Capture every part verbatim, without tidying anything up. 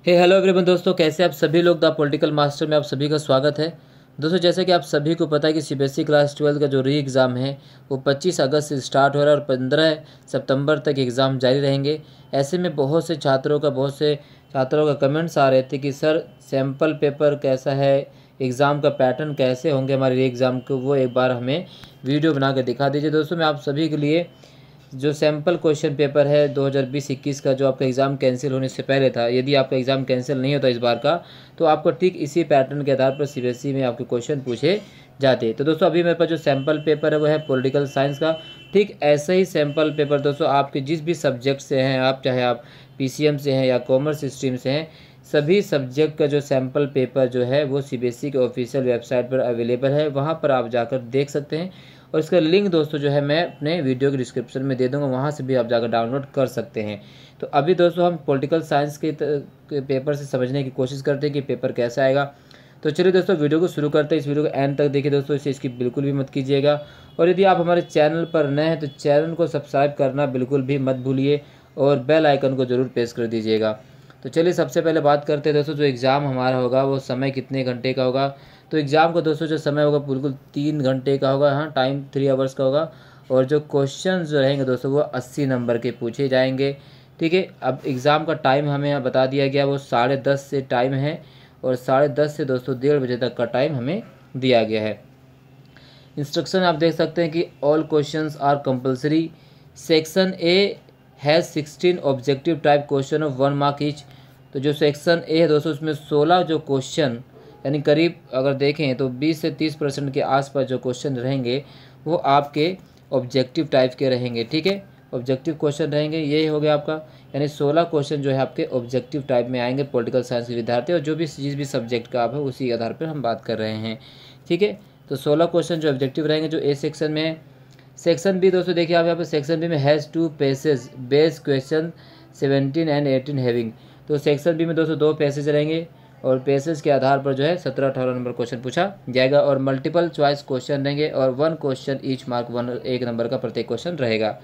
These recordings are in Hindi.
हे हेलो एवरीवन दोस्तों, कैसे आप सभी लोग द पॉलिटिकल मास्टर में आप सभी का स्वागत है। दोस्तों, जैसे कि आप सभी को पता है कि सीबीएसई क्लास ट्वेल्थ का जो री एग्ज़ाम है वो पच्चीस अगस्त से स्टार्ट हो रहा है और पंद्रह सितंबर तक एग्ज़ाम जारी रहेंगे। ऐसे में बहुत से छात्रों का बहुत से छात्रों का कमेंट्स आ रहे थे कि सर सैम्पल पेपर कैसा है, एग्ज़ाम का पैटर्न कैसे होंगे हमारे री एग्ज़ाम को, वो एक बार हमें वीडियो बना कर दिखा दीजिए। दोस्तों, मैं आप सभी के लिए जो सैम्पल क्वेश्चन पेपर है दो हज़ार बीस इक्कीस का, जो आपका एग्ज़ाम कैंसिल होने से पहले था, यदि आपका एग्ज़ाम कैंसिल नहीं होता इस बार का तो आपको ठीक इसी पैटर्न के आधार पर सीबीएसई में आपके क्वेश्चन पूछे जाते। तो दोस्तों, अभी मेरे पास जो सैम्पल पेपर है वो है पॉलिटिकल साइंस का। ठीक ऐसा ही सैम्पल पेपर दोस्तों आपके जिस भी सब्जेक्ट से हैं, आप चाहे आप पीसीएम से हैं या कॉमर्स स्ट्रीम से हैं, सभी सब्जेक्ट का जो सैम्पल पेपर जो है वो सीबीएसई के ऑफिशियल वेबसाइट पर अवेलेबल है। वहाँ पर आप जाकर देख सकते हैं और इसका लिंक दोस्तों जो है मैं अपने वीडियो के डिस्क्रिप्शन में दे दूंगा, वहाँ से भी आप जाकर डाउनलोड कर सकते हैं। तो अभी दोस्तों हम पॉलिटिकल साइंस के, के पेपर से समझने की कोशिश करते हैं कि पेपर कैसा आएगा। तो चलिए दोस्तों वीडियो को शुरू करते हैं। इस वीडियो को एंड तक देखिए दोस्तों, इसे इसकी बिल्कुल भी मत कीजिएगा। और यदि आप हमारे चैनल पर नए हैं तो चैनल को सब्सक्राइब करना बिल्कुल भी मत भूलिए और बेल आइकन को ज़रूर प्रेस कर दीजिएगा। तो चलिए सबसे पहले बात करते हैं दोस्तों, जो एग्ज़ाम हमारा होगा वो समय कितने घंटे का होगा। तो एग्ज़ाम का दोस्तों जो समय होगा बिल्कुल तीन घंटे का होगा। हाँ, टाइम थ्री आवर्स का होगा। और जो क्वेश्चन जो रहेंगे दोस्तों वो अस्सी नंबर के पूछे जाएंगे। ठीक है, अब एग्ज़ाम का टाइम हमें यहाँ बता दिया गया, वो साढ़े दस से टाइम है और साढ़े दस से दोस्तों डेढ़ बजे तक का टाइम हमें दिया गया है। इंस्ट्रक्शन आप देख सकते हैं कि all questions are compulsory. Section A has sixteen objective type question of one mark each. तो जो सेक्शन ए है दोस्तों उसमें सोलह जो क्वेश्चन, यानी करीब अगर देखें तो बीस से तीस परसेंट के आसपास जो क्वेश्चन रहेंगे वो आपके ऑब्जेक्टिव टाइप के रहेंगे। ठीक है, ऑब्जेक्टिव क्वेश्चन रहेंगे, ये हो गया आपका, यानी सोलह क्वेश्चन जो है आपके ऑब्जेक्टिव टाइप में आएंगे पॉलिटिकल साइंस के विद्यार्थी, और जो भी जिस भी सब्जेक्ट का आप है उसी आधार पर हम बात कर रहे हैं। ठीक है, तो सोलह क्वेश्चन जो ऑब्जेक्टिव रहेंगे जो ए सेक्शन में है। सेक्शन बी दोस्तों देखिए आप यहाँ पे सेक्शन बी में has two passage base question seventeen and eighteen having. तो सेक्शन बी में दोस्तों दो पैसेज रहेंगे और पैसेज के आधार पर जो है सत्रह अठारह नंबर क्वेश्चन पूछा जाएगा और मल्टीपल चॉइस क्वेश्चन रहेंगे और one question each mark, one एक नंबर का प्रत्येक क्वेश्चन रहेगा।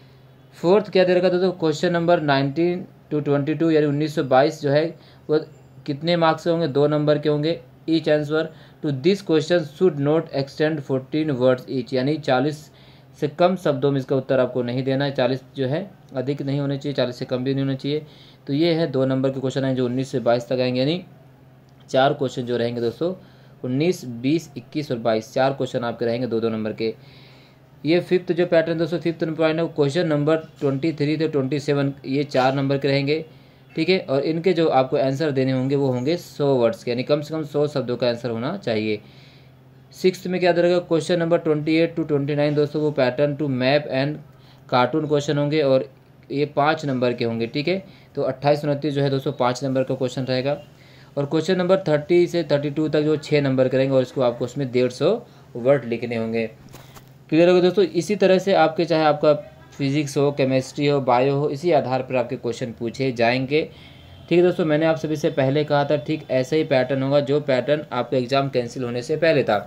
फोर्थ क्या दे रखा दोस्तों, question number nineteen to twenty two यानी उन्नीस सौ बाईस जो है वो कितने मार्क्स से होंगे, दो नंबर के होंगे। Each answer to this question should not extend fourteen words each, यानी चालीस से कम शब्दों में इसका उत्तर आपको नहीं देना है। चालीस जो है अधिक नहीं होने चाहिए, चालीस से कम भी नहीं होना चाहिए। तो ये है दो नंबर के क्वेश्चन हैं जो उन्नीस से बाईस तक आएंगे, यानी चार क्वेश्चन जो रहेंगे दोस्तों उन्नीस, बीस, इक्कीस और बाईस, चार क्वेश्चन आपके रहेंगे दो दो नंबर के। ये फिफ्थ जो पैटर्न दोस्तों, फिफ्थ पॉइंट है, क्वेश्चन नंबर ट्वेंटी थ्री से ट्वेंटी सेवन ये चार नंबर के रहेंगे। ठीक है, और इनके जो आपको आंसर देने होंगे वो होंगे सौ वर्ड्स के, यानी कम से कम सौ शब्दों का आंसर होना चाहिए। सिक्स्थ में क्या रहेगा, question number twenty eight to twenty nine दोस्तों वो pattern to map and cartoon question होंगे और ये पाँच नंबर के होंगे। ठीक है, तो अट्ठाईस उनतीस जो है दोस्तों पाँच नंबर का क्वेश्चन रहेगा। और क्वेश्चन नंबर थर्टी से थर्टी टू तक जो छः नंबर के रहेंगे और इसको आपको उसमें डेढ़ सौ वर्ड लिखने होंगे। क्लियर होगा दोस्तों। इसी तरह से आपके चाहे आपका फिजिक्स हो, केमिस्ट्री हो, बायो हो, इसी आधार पर आपके क्वेश्चन पूछे जाएंगे। ठीक है दोस्तों, मैंने आप सभी से पहले कहा था ठीक ऐसा ही पैटर्न होगा जो पैटर्न आपका एग्ज़ाम कैंसिल होने से पहले था।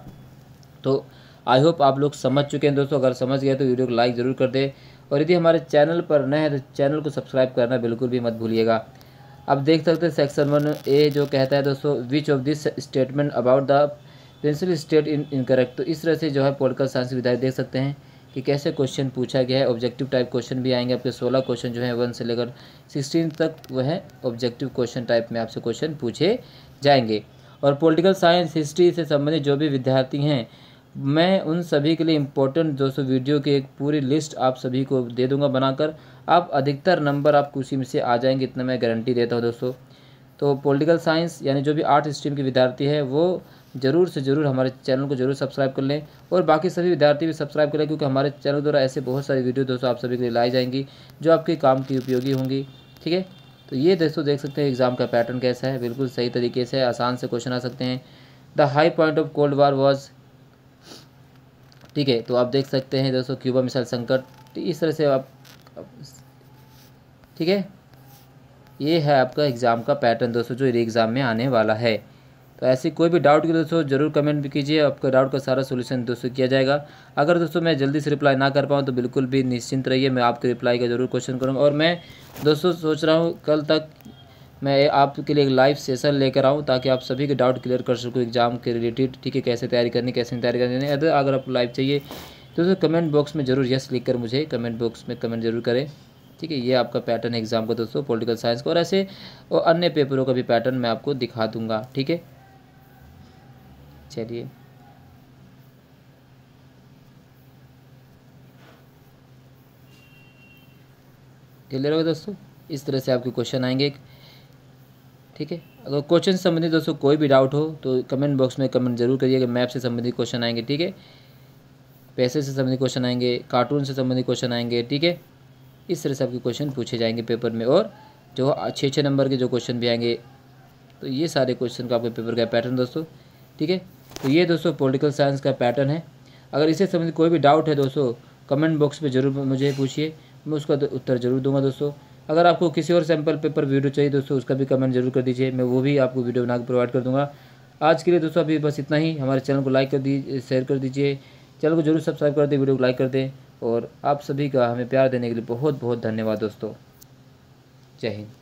तो आई होप आप लोग समझ चुके हैं दोस्तों। अगर समझ गए तो वीडियो को लाइक ज़रूर कर दें और यदि हमारे चैनल पर नए हैं तो चैनल को सब्सक्राइब करना बिल्कुल भी मत भूलिएगा। अब देख सकते हैं सेक्शन वन ए जो कहता है दोस्तों, which of this statement about the principal state in incorrect. तो इस तरह से जो है पॉलिटिकल साइंस के विद्यार्थी देख सकते हैं कि कैसे क्वेश्चन पूछा गया है। ऑब्जेक्टिव टाइप क्वेश्चन भी आएंगे आपके, सोलह क्वेश्चन जो है वन से लेकर सिक्सटीन तक वह है ऑब्जेक्टिव क्वेश्चन टाइप में आपसे क्वेश्चन पूछे जाएंगे। और पॉलिटिकल साइंस, हिस्ट्री से संबंधित जो भी विद्यार्थी हैं, मैं उन सभी के लिए इम्पोर्टेंट दोस्तों वीडियो की एक पूरी लिस्ट आप सभी को दे दूंगा बनाकर। आप अधिकतर नंबर आपको उसी में से आ जाएंगे, इतना मैं गारंटी देता हूं दोस्तों। तो पॉलिटिकल साइंस यानी जो भी आर्ट स्ट्रीम के विद्यार्थी है वो ज़रूर से ज़रूर हमारे चैनल को जरूर सब्सक्राइब कर लें और बाकी सभी विद्यार्थी भी सब्सक्राइब करें, क्योंकि हमारे चैनल द्वारा ऐसे बहुत सारी वीडियो दोस्तों आप सभी के लिए लाई जाएंगी जो आपके काम की उपयोगी होंगी। ठीक है, तो ये दोस्तों देख सकते हैं एग्ज़ाम का पैटर्न कैसा है, बिल्कुल सही तरीके से आसान से क्वेश्चन आ सकते हैं। The high point of cold war was, ठीक है, तो आप देख सकते हैं दोस्तों क्यूबा मिसाइल संकट, इस तरह से आप, ठीक है, ये है आपका एग्ज़ाम का पैटर्न दोस्तों जो एग्ज़ाम में आने वाला है। तो ऐसी कोई भी डाउट की दोस्तों ज़रूर कमेंट भी कीजिए, आपका डाउट का सारा सोल्यूशन दोस्तों किया जाएगा। अगर दोस्तों मैं जल्दी से रिप्लाई ना कर पाऊँ तो बिल्कुल भी निश्चिंत रहिए, मैं आपके रिप्लाई का ज़रूर क्वेश्चन करूँगा। और मैं दोस्तों सोच रहा हूँ कल तक मैं आपके लिए एक लाइव सेशन लेकर आऊँ ताकि आप सभी के डाउट क्लियर कर सकूँ एग्जाम के रिलेटेड, ठीक है, कैसे तैयारी करनी, कैसे नहीं तैयारी करनी। अगर अगर आपको लाइव चाहिए तो दोस्तों कमेंट बॉक्स में ज़रूर यस लिख कर मुझे कमेंट बॉक्स में कमेंट जरूर करें, ठीक है। ये आपका पैटर्न है एग्जाम का दोस्तों पॉलिटिकल साइंस का, और ऐसे और अन्य पेपरों का भी पैटर्न मैं आपको दिखा दूंगा, ठीक है। चलिए क्लियर होगा दोस्तों, इस तरह से आपके क्वेश्चन आएंगे, ठीक है। अगर क्वेश्चन से संबंधित दोस्तों कोई भी डाउट हो तो कमेंट बॉक्स में कमेंट जरूर करिएगा। मैप से संबंधित क्वेश्चन आएंगे, ठीक है, पैसे से संबंधित क्वेश्चन आएंगे, कार्टून से संबंधित क्वेश्चन आएंगे, ठीक है। इस तरह से आपके क्वेश्चन पूछे जाएंगे पेपर में, और जो छः छः नंबर के जो क्वेश्चन भी आएंगे, तो ये सारे क्वेश्चन का आपके पेपर का पैटर्न दोस्तों, ठीक है। तो ये दोस्तों पॉलिटिकल साइंस का पैटर्न है। अगर इससे संबंधित कोई भी डाउट है दोस्तों कमेंट बॉक्स में ज़रूर मुझे पूछिए, मैं उसका उत्तर ज़रूर दूंगा दोस्तों। अगर आपको किसी और सैम्पल पेपर वीडियो चाहिए दोस्तों उसका भी कमेंट जरूर कर दीजिए, मैं वो भी आपको वीडियो बना के प्रोवाइड कर दूंगा। आज के लिए दोस्तों अभी बस इतना ही। हमारे चैनल को लाइक कर दी शेयर कर दीजिए, चैनल को जरूर सब्सक्राइब कर दें, वीडियो को लाइक कर दें, और आप सभी का हमें प्यार देने के लिए बहुत बहुत धन्यवाद दोस्तों। जय हिंद।